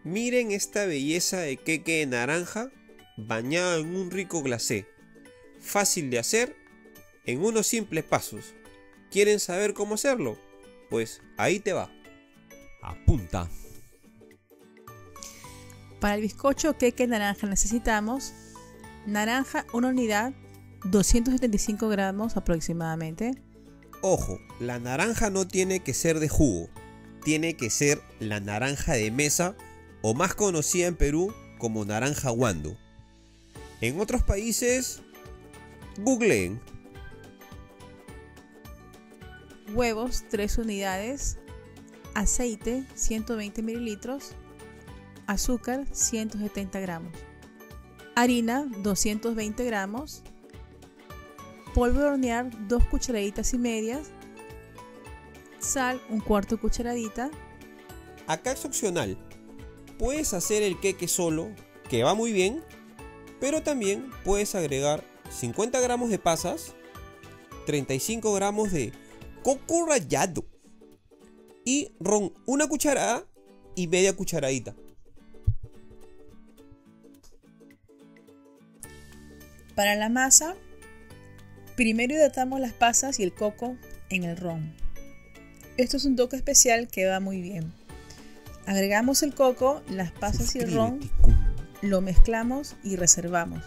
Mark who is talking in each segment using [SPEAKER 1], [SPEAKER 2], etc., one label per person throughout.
[SPEAKER 1] Miren esta belleza de queque de naranja bañado en un rico glacé. Fácil de hacer en unos simples pasos. ¿Quieren saber cómo hacerlo? Pues ahí te va. Apunta.
[SPEAKER 2] Para el bizcocho queque naranja necesitamos naranja 1 unidad, 275 gramos aproximadamente.
[SPEAKER 1] Ojo, la naranja no tiene que ser de jugo, tiene que ser la naranja de mesa o más conocida en Perú como naranja guando. En otros países, googleen.
[SPEAKER 2] Huevos 3 unidades, aceite 120 mililitros, azúcar 170 gramos, harina 220 gramos, polvo de hornear 2 cucharaditas y medias, sal 1/4 cucharadita.
[SPEAKER 1] Acá es opcional, puedes hacer el queque solo, que va muy bien, pero también puedes agregar 50 gramos de pasas, 35 gramos de coco rallado y ron 1 cucharada y media cucharadita.
[SPEAKER 2] Para la masa, primero hidratamos las pasas y el coco en el ron. Esto es un toque especial que va muy bien. Agregamos el coco, las pasas y el ron, lo mezclamos y reservamos.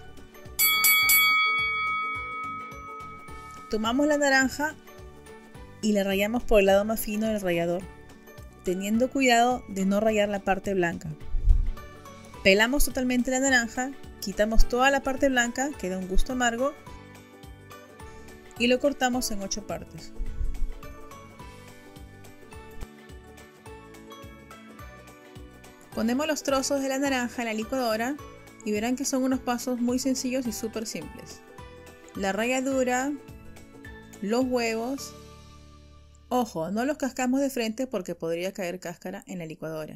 [SPEAKER 2] Tomamos la naranja y la rallamos por el lado más fino del rallador, teniendo cuidado de no rallar la parte blanca. Pelamos totalmente la naranja, quitamos toda la parte blanca, que da un gusto amargo, y lo cortamos en 8 partes. Ponemos los trozos de la naranja en la licuadora y verán que son unos pasos muy sencillos y súper simples. La ralladura, los huevos. Ojo, no los cascamos de frente porque podría caer cáscara en la licuadora.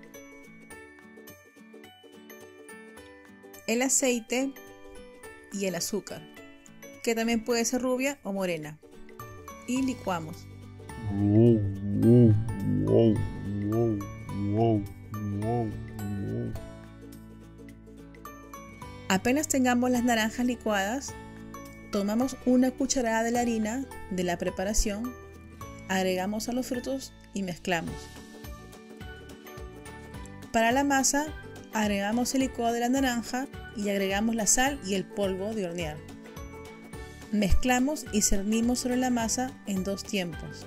[SPEAKER 2] El aceite y el azúcar, que también puede ser rubia o morena. Y licuamos. Apenas tengamos las naranjas licuadas, tomamos 1 cucharada de la harina de la preparación, agregamos a los frutos y mezclamos. Para la masa, agregamos el licuado de la naranja y agregamos la sal y el polvo de hornear. Mezclamos y cernimos sobre la masa en 2 tiempos.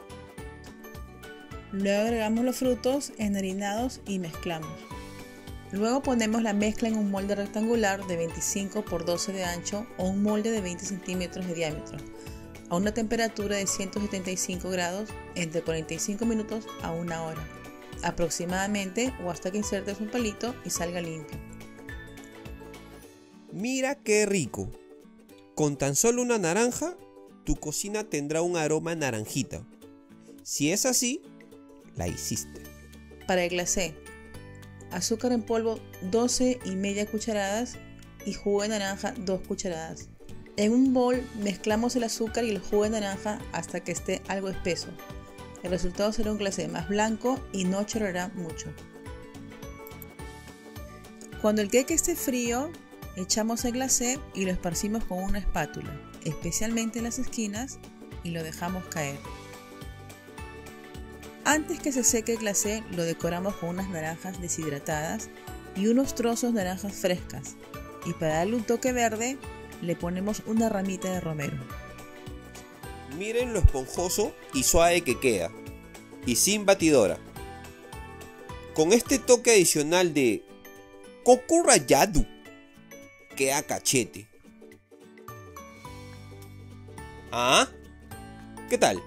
[SPEAKER 2] Luego agregamos los frutos enharinados y mezclamos. Luego ponemos la mezcla en un molde rectangular de 25 por 12 de ancho o un molde de 20 centímetros de diámetro, a una temperatura de 175 grados entre 45 minutos a 1 hora, aproximadamente, o hasta que insertes un palito y salga limpio.
[SPEAKER 1] Mira qué rico. Con tan solo una naranja, tu cocina tendrá un aroma naranjita. Si es así, la hiciste.
[SPEAKER 2] Para el glacé, azúcar en polvo 12 y media cucharadas y jugo de naranja 2 cucharadas. En un bol mezclamos el azúcar y el jugo de naranja hasta que esté algo espeso. El resultado será un glacé más blanco y no chorreará mucho. Cuando el queque esté frío, echamos el glacé y lo esparcimos con una espátula, especialmente en las esquinas, y lo dejamos caer. Antes que se seque el glacé, lo decoramos con unas naranjas deshidratadas y unos trozos de naranjas frescas, y para darle un toque verde, le ponemos una ramita de romero.
[SPEAKER 1] Miren lo esponjoso y suave que queda, y sin batidora. Con este toque adicional de coco rallado, queda cachete. ¿Ah? ¿Qué tal?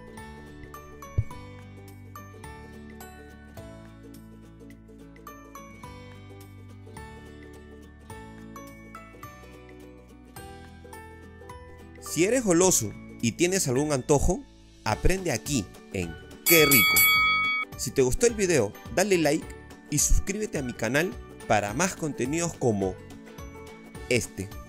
[SPEAKER 1] Si eres goloso y tienes algún antojo, aprende aquí en Qué Rico. Si te gustó el video, dale like y suscríbete a mi canal para más contenidos como este.